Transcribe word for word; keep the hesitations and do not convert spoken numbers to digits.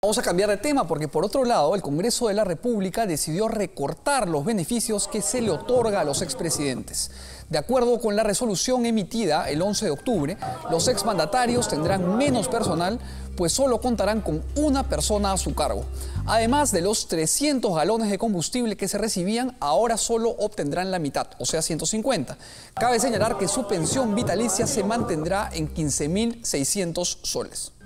Vamos a cambiar de tema porque, por otro lado, el Congreso de la República decidió recortar los beneficios que se le otorga a los expresidentes. De acuerdo con la resolución emitida el once de octubre, los exmandatarios tendrán menos personal, pues solo contarán con una persona a su cargo. Además de los trescientos galones de combustible que se recibían, ahora solo obtendrán la mitad, o sea, ciento cincuenta. Cabe señalar que su pensión vitalicia se mantendrá en quince mil seiscientos soles.